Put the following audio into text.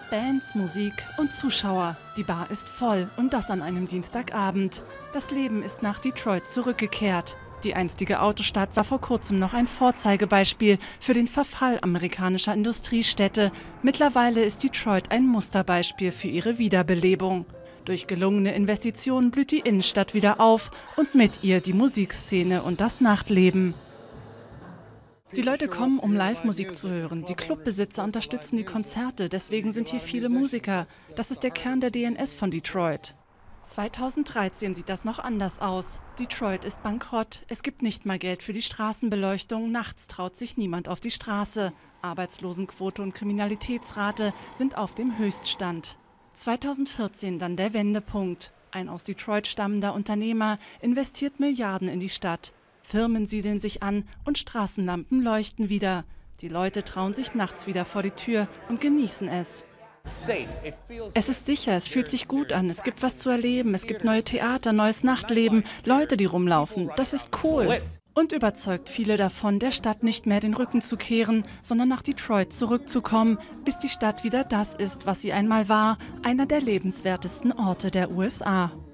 Bands, Musik und Zuschauer. Die Bar ist voll und das an einem Dienstagabend. Das Leben ist nach Detroit zurückgekehrt. Die einstige Autostadt war vor kurzem noch ein Vorzeigebeispiel für den Verfall amerikanischer Industriestädte. Mittlerweile ist Detroit ein Musterbeispiel für ihre Wiederbelebung. Durch gelungene Investitionen blüht die Innenstadt wieder auf und mit ihr die Musikszene und das Nachtleben. Die Leute kommen, um Live-Musik zu hören. Die Clubbesitzer unterstützen die Konzerte, deswegen sind hier viele Musiker. Das ist der Kern der DNS von Detroit. 2013 sieht das noch anders aus. Detroit ist bankrott, es gibt nicht mal Geld für die Straßenbeleuchtung, nachts traut sich niemand auf die Straße. Arbeitslosenquote und Kriminalitätsrate sind auf dem Höchststand. 2014 dann der Wendepunkt. Ein aus Detroit stammender Unternehmer investiert Milliarden in die Stadt. Firmen siedeln sich an und Straßenlampen leuchten wieder. Die Leute trauen sich nachts wieder vor die Tür und genießen es. Es ist sicher, es fühlt sich gut an, es gibt was zu erleben, es gibt neue Theater, neues Nachtleben, Leute, die rumlaufen. Das ist cool. Und überzeugt viele davon, der Stadt nicht mehr den Rücken zu kehren, sondern nach Detroit zurückzukommen, bis die Stadt wieder das ist, was sie einmal war, einer der lebenswertesten Orte der USA.